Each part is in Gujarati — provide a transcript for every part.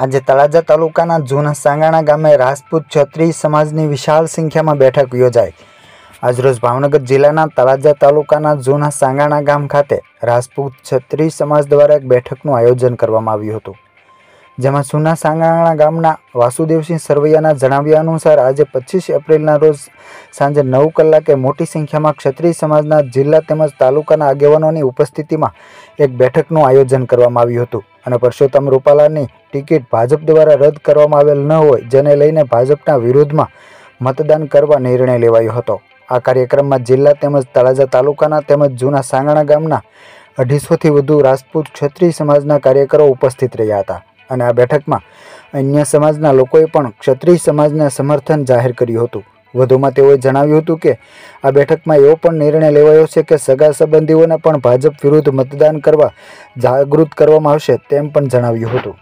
આજે તળાજા તાલુકાના જૂના સાંગાણા ગામે રાજપૂત ક્ષત્રિય સમાજની વિશાળ સંખ્યામાં બેઠક યોજાઈ। આજરોજ ભાવનગર જિલ્લાના તળાજા તાલુકાના જૂના સાંગાણા ગામ ખાતે રાજપૂત ક્ષત્રિય સમાજ દ્વારા એક બેઠકનું આયોજન કરવામાં આવ્યું હતું, જેમાં જૂના સાંગાણા ગામના વાસુદેવસિંહ સરવૈયાના જણાવ્યા અનુસાર આજે 25 એપ્રિલના રોજ સાંજે 9 કલાકે મોટી સંખ્યામાં ક્ષત્રિય સમાજના જિલ્લા તેમજ તાલુકાના આગેવાનોની ઉપસ્થિતિમાં એક બેઠકનું આયોજન કરવામાં આવ્યું હતું અને પરસોત્તમ રૂપાલાની ટિકિટ ભાજપ દ્વારા રદ કરવામાં આવેલ ન હોય, જેને લઈને ભાજપના વિરોધમાં મતદાન કરવા નિર્ણય લેવાયો હતો। આ કાર્યક્રમમાં જિલ્લા તેમજ તળાજા તાલુકાના તેમજ જૂના સાંગાણા ગામના 250થી વધુ રાજપૂત ક્ષત્રિય સમાજના કાર્યકરો ઉપસ્થિત રહ્યા હતા અને આ બેઠકમાં અન્ય સમાજના લોકોએ પણ ક્ષત્રિય સમાજને સમર્થન જાહેર કર્યું હતું। વધુમાં તેઓએ જણાવ્યું હતું કે આ બેઠકમાં એવો પણ નિર્ણય લેવાયો છે કે સગા સંબંધીઓને પણ ભાજપ વિરુદ્ધ મતદાન કરવા જાગૃત કરવામાં આવશે, તેમ પણ જણાવ્યું હતું।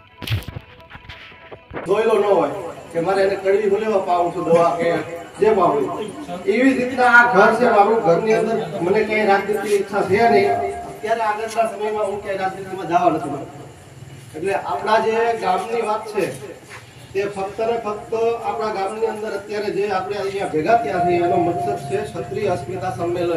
જોયેલો ન હોય કે મારે એને કડવી ભૂલેવા પાવું છું દવા કે જે પાવું એવી રીતના આ ઘર છે મારું, ઘરની અંદર મને ક્યાંય રાજનીતિની ઈચ્છા છે નહીં। અત્યારે આગળના સમયમાં હું ક્યાંય રાજનીતિમાં જવા નથી માંગતો। એટલે આપણા જે ગામની વાત છે તે ફક્ત ને ફક્ત આપણા ગામની અંદર અત્યારે જે આપણે અહીંયા ભેગા થયા છીએ એનો મકસદ છે ક્ષત્રિય અસ્મિતા સંમેલન।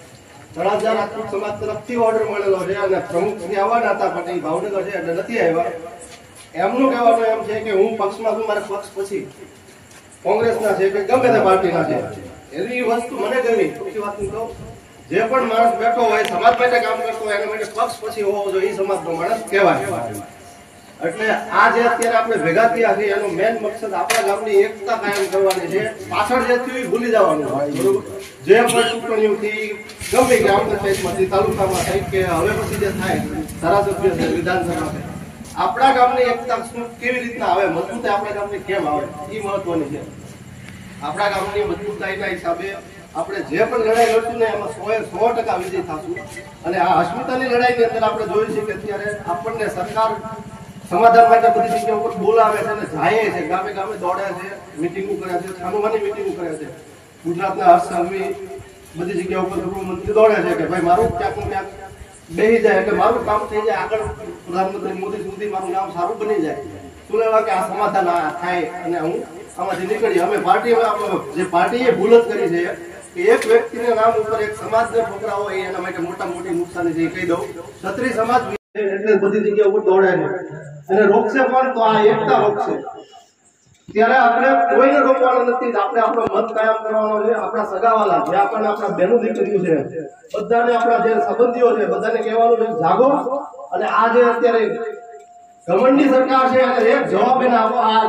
તળાજા રાજપૂત સમાજ તરફથી ઓર્ડર મળેલો છે અને પ્રમુખશ્રી આવવાના હતા પણ એ ભાવનગર છે એટલે નથી આવ્યા। એમનું કહેવાનું એમ છે કે હું પક્ષમાં છું, મારે પક્ષ પછી કોંગ્રેસના છે કે ગમે તે પાર્ટીના છે, એવી વસ્તુ મને ગમી। પછી વાત કહું, જે પણ માણસ બેઠો હોય સમાજ માટે કામ કરતો હોય એના માટે પક્ષ પછી હોવો જોઈએ, એ સમાજનો માણસ કહેવાય। એટલે આ જે અત્યારે આપણે ભેગા થયા છીએ એનો મેન મકસદ આપણા ગામની એકતા કાયમ કરવાની છે। પાછળ જે થયું એ ભૂલી જવાનું, બરોબર? જે પણ ચૂંટણીઓથી ગમે ગ્રામ પંચાયતમાંથી તાલુકામાં થાય કે હવે પછી જે થાય ધારાસભ્ય છે, વિધાનસભા છે, આપણા ગામની એકતા કેવી રીતના આવે, મજબૂતાઈ આપણા ગામની કેમ આવે એ મહત્વની છે। આપણા ગામની મજબૂતાઈના હિસાબે આપણે જે પણ લડાઈ લડશું ને એમાં 100% વિજય થશું। અને આ અસ્મિતાની લડાઈની અંદર આપણે જોયું છે કે અત્યારે આપણને સરકાર સમાધાન માટે બધી જગ્યા ઉપર બોલાવે છે અને જાય છે, ગામે ગામે દોડે છે, મિટિંગો કરે છે, છાનુમાની મિટિંગો કરે છે। ગુજરાતના હર્ષ સંઘવી બધી જગ્યા ઉપર ગૃહમંત્રી દોડે છે કે ભાઈ મારું ક્યાંક ક્યાંક બેસી જાય એટલે મારું કામ થઈ જાય, આગળ પ્રધાનમંત્રી મોદી સુધી મારું નામ સારું બની જાય। શું લેવા કે આ સમાધાન થાય અને હું આમાંથી નીકળી। અમે પાર્ટીમાં જે પાર્ટીએ ભૂલ જ કરી છે કે એક વ્યક્તિના નામ ઉપર એક સમાજને ઠોકરાવો એ એના માટે મોટી નુકસાની છે, કહી દઉં। ક્ષત્રિય સમાજ એટલે બધી જગ્યા ઉપર દોડે છે અને રોકશે પણ તો આ એકતા રોકશે। ત્યારે આપણે કોઈને રોકવાનું નથી, આપણે આપણો મત કાયમ કરવાનો છે। આપણા સગાવાલા જે આપણને આપણા બહેનું દીકરીઓ છે બધાને, આપણા જે સંબંધીઓ છે બધાને કહેવાનું છે જાગો। અને આ જે અત્યારે ઘમંડની સરકાર છે અને એક જવાબ એને આપો, આ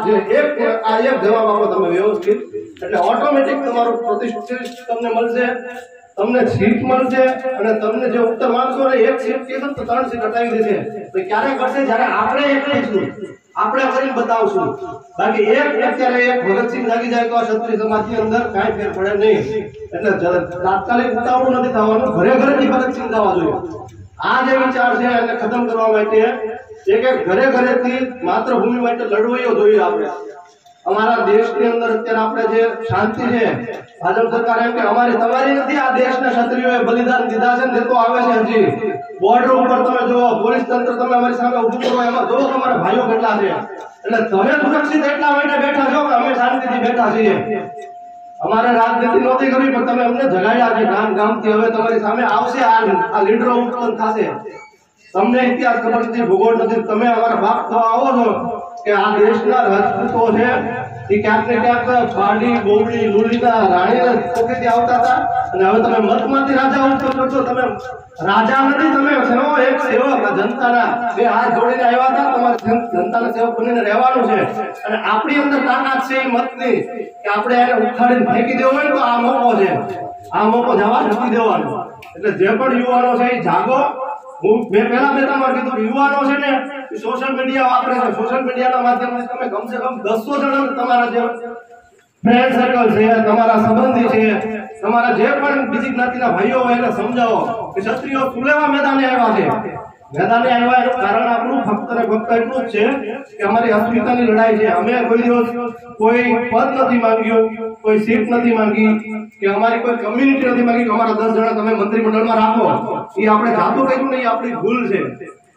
એક જવાબ આપો તમે વ્યવસ્થિત, એટલે ઓટોમેટિક તમારું પ્રતિષ્ઠિત તમને મળશે, તમને સીટ મળશે અને તમને જે ઉત્તર માંગશો ને એક સીટ કીધું તો 3 સીટ હટાવી દેશે। તો ક્યારે કરશે? જ્યારે આપણે એક રહીશું, આપણે કરીને બતાવશું। બાકી અત્યારે એક ભગતસિંહ જાગી જાય તો આ ક્ષત્રિય સમાજની અંદર કાંઈ ફેર પડે નહીં। એટલે તાત્કાલિક ઉતાવળું નથી થવાનું, ઘરે ઘરેથી ભગતસિંહ થવા જોઈએ। આ જે વિચાર છે એને ખતમ કરવા માટે એક ઘરે ઘરેથી માતૃભૂમિ માટે લડવાઈઓ જોઈએ આપણે। અમારા દેશની અંદર અત્યારે આપણે જે શાંતિ છે, ભાજપ સરકાર એમ કે અમારી તમારી નથી, આ દેશના ક્ષત્રિયોએ બલિદાન દીધા છે ને તો આવે છે હજી બોર્ડર ઉપર તમે જુઓ, પોલીસ તંત્ર તમે અમારી સામે ઉભું કરો એમાં જુઓ તમારા ભાઈઓ કેટલા છે। એટલે તમે સુરક્ષિત એટલા માટે બેઠા છો કે અમે શાંતિથી બેઠા છીએ। અમારે રાજનીતિ નહોતી કરવી પણ તમે અમને જગાડ્યા છે ગામ ગામથી। હવે તમારી સામે આવશે આ લીડરો ઉત્પન્ન થશે। તમને ઇતિહાસ ખબર નથી, ભૂગોળ નથી, તમે અમારા બાપ થવા આવો છો કે આ દેશના રાજપૂતો છે એ ક્યાંક ને ક્યાંક પાડી બોવડી લુલીના રાણીના પોકેથી આવતા હતા અને હવે તમે મતમાંથી રાજા ઉત્પન્ન કરશો। તમે રાજા નથી, તમે એક સેવક, જનતાના બે હાથ જોડીને આવ્યા હતા, તમારે જનતાના સેવક બનીને રહેવાનું છે। અને આપણી અંદર તાકાત છે એ મતની કે આપણે એને ઉખાડીને ફેંકી દેવો હોય તો આ મોકો છે, આ મોકો જવા નથી દેવાનો। એટલે જે પણ યુવાનો છે એ જાગો। મેં પહેલા બેતામાં કીધું યુવાનો છે ને એ સોશિયલ મીડિયા વાપરે છે, સોશિયલ મીડિયાના માધ્યમથી તમે કમસે કમ 200 જણા તમારા જે ફ્રેન્ડ સર્કલ છે, તમારા સંબંધી છે, તમારા જે પણ બીજી જ્ઞાતિના ભાઈઓ હોય એને સમજાવો કે ક્ષત્રિયો સુલેવા મેદાને આવ્યા છે। મેદાને આવ્યા એનું કારણ આપણું ફક્ત ને ફક્ત એટલું જ છે કે અમારી અસ્મિતાની લડાઈ છે। અમે કોઈ દિવસ કોઈ પદ નથી માંગ્યું, કોઈ સીટ નથી માંગી કે અમારી કોઈ કમ્યુનિટી નથી માંગી કે અમારા 10 જણા તમે મંત્રીમંડળમાં રાખો। એ આપણે જાતું કર્યું નહીં, આપણી ભૂલ છે।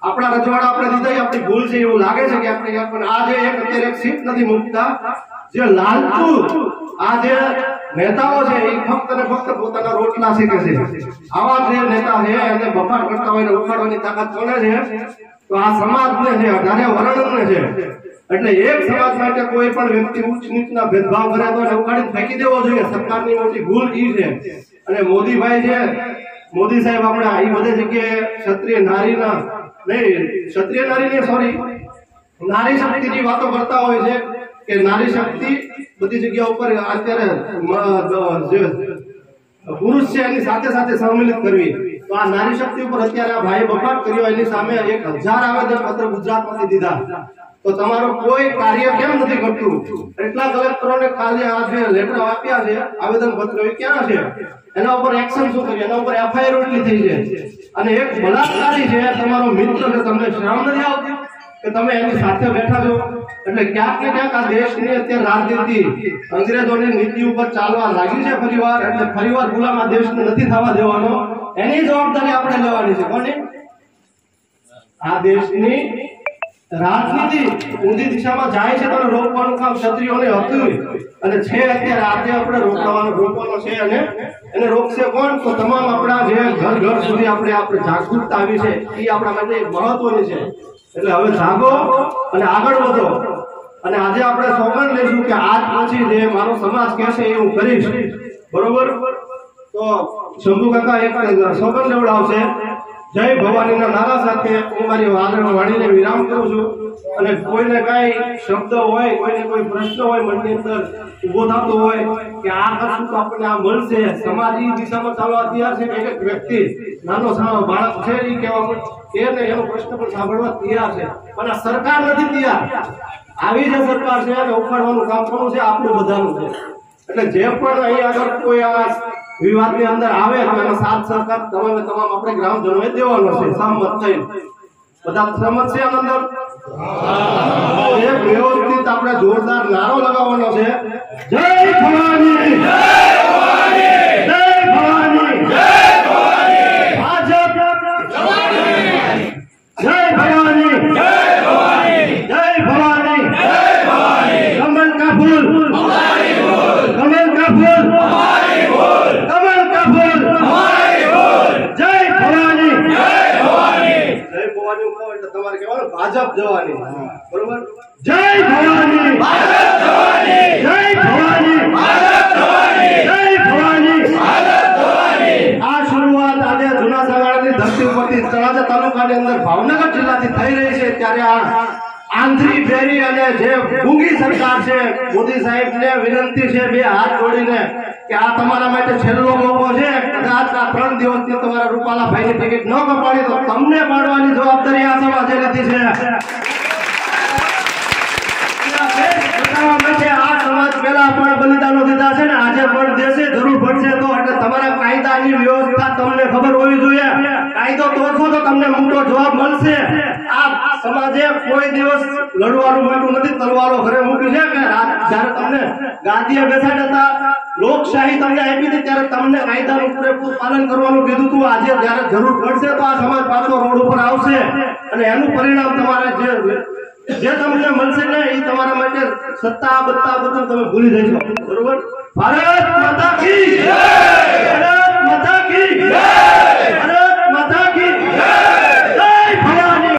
આપણા રજવાડા આપણે દીધા આપણી ભૂલ છે એવું લાગે છે કે આપણે પણ આ જે એક અત્યારે એક સીટ નથી મૂકતા જે લાલચુ આ જે નેતાઓ છે એ ફક્ત ને ફક્ત પોતાના રોટલા શીખે છે આવા જે નેતા છે એને બફાટ કરતા હોય ને ઉખાડવાની તાકાત કોને છે તો આ સમાજને છે 18 વર્ણને છે એટલે એક સમાજ માટે કોઈ પણ વ્યક્તિ ઉચ્ચ નીચના ભેદભાવ કરે તો એને ઉખાડીને ફેંકી દેવો જોઈએ સરકારની મોટી ભૂલ ઈ છે અને મોદીભાઈ છે મોદી સાહેબ આપણે આ બધી જગ્યાએ ક્ષત્રિય નારીના નહીં ક્ષત્રિય નારીની સોરી નારી શક્તિની વાતો કરતા હોય છે કે નારી શક્તિ બધી જગ્યા ઉપર અત્યારે જે પુરુષ છે એની સાથે સાથે સંમિલિત કરવી તો આ નારી શક્તિ ઉપર અત્યારે આ ભાઈ બફાટ કર્યો એની સામે 1000 આવેદન પત્ર ગુજરાતમાંથી દીધા તો તમારો કોઈ કાર્ય કેમ નથી કરતું એટલા કલેક્ટરોને કાલે આ જે લેટર આપ્યા છે આવેદન પત્ર એ ક્યાં છે એના ઉપર એક્શન શું કરી એના ઉપર એફઆઈઆર એટલી થઈ છે અને એક બલાત્કારી છે તમારો મિત્ર છે તમને શરમ નથી આવતી કે તમે એની સાથે બેઠા છો એટલે ક્યાંક ને ક્યાંક આ દેશની અત્યારે રાજનીતિ અંગ્રેજોની નીતિ ઉપર ચાલવા લાગી છે ફરીવાર એટલે ફરીવાર ગુલામ આ દેશને નથી થવા દેવાનો એની જવાબદારી આપણે લેવાની છે કોની આ દેશની રાજનીતિ ઊંધી દિશામાં જાય છે તો રોકવાનું કામ ક્ષત્રિયોને હતું અને છે અત્યારે આજે આપણે રોકવાનો છે અને એને રોકશે કોણ તો તમામ આપણા જે ઘર ઘર સુધી આપણે જાગૃતતા આવી છે એ આપણા માટે મહત્વની છે એટલે હવે જાગો અને આગળ વધો અને આજે આપણે સોગંદ લઈશું કે આજ પછી જે મારો સમાજ કહેશે એ હું કરીશ બરોબર તો શંભુ કાકા એક સોગંદ લેવડાવશે જય ભવાનીના નારા સાથે હું મારી વાણીને વિરામ કરું છું અને કોઈને કઈ શબ્દ હોય કોઈને કોઈ પ્રશ્ન હોય મનની અંદર ઉભો થતો હોય કે આ કરશું તો આપણને આ મળશે સમાજ એ દિશામાં ચાલવા તૈયાર છે કે એક વ્યક્તિ નાનો સાનો બાળક છે એ કહેવા એને એનો પ્રશ્ન પણ સાંભળવા તૈયાર છે પણ આ સરકાર નથી તૈયાર આવી જે સરકાર છે એને ઉખાડવાનું કામ કરવું છે આપણું બધાનું છે એટલે જે પણ અહીં આગળ કોઈ આ વિવાદની અંદર આવે તો એનો સાથ સહકાર તમામ આપણે ગ્રામજનોએ દેવાનો છે સહમત થઈ બધા સહમત છે આની અંદર એક વ્યવસ્થિત આપણે જોરદાર નારો લગાવવાનો છે જય ભવાની જય ભવાની જય ભવાની જય ભવાની ભાજપ જય ભવાની જય ભવાની જય ભવાની જય ભવાની કમલ કા ફૂલ હમારી ફૂલ કમલ કા ફૂલ હમારી ફૂલ કમલ કા ફૂલ હમારી ફૂલ જય ભવાની જય ભવાની જય ભવાની કહો એટલે તમારે કહેવાનું ભાજપ જવાની બરોબર જય ભવાની ભાજપ જવાની જય ભવાની ભાજપ જવાની જય ભવાની ભાજપ જવાની આ શરૂઆત આજે જૂના સાગરની ધરતી ઉપરથી તળાજા તાલુકાની અંદર ભાવનગર જિલ્લાથી થઈ રહી છે ત્યારે આ આંધળી ફેરી અને જે ઊંઘી સરકાર છે મોદી સાહેબને વિનંતી છે બે હાથ જોડીને કે આ તમારા માટે છેલ્લો મોકો છે કદાચ આ 3 દિવસથી તમારા રૂપાલા ભાઈની ટિકિટ ન કપાડી તો તમને પાડવાની જવાબદારી આ સમાજે લીધી છે આ સમાજ પહેલા પણ બલિદાનો દીધા છે ને આજે પણ દેશે જરૂર પડશે તો એટલે તમારા કાયદાની વ્યવસ્થા તમને ખબર હોવી જોઈએ કાયદો તોડશો તો તમને મોટો જવાબ મળશે આ સમાજે કોઈ દિવસ લડવાનું માંડવું નથી તલવારો ઘરે મૂકી છે કે જ્યારે તમને ગાદીએ બેસાડ્યા હતા લોકશાહી તમને આપી હતી ત્યારે તમને કાયદાનું પૂરેપૂરું પાલન કરવાનું કીધું હતું આજે જ્યારે જરૂર પડશે તો આ સમાજ પાછો રોડ ઉપર આવશે અને એનું પરિણામ તમારે જે તમને મળશે ને એ તમારા માટે સત્તા બત્તા બધું તમે ભૂલી જશો બરોબર ભારત માતા કી જય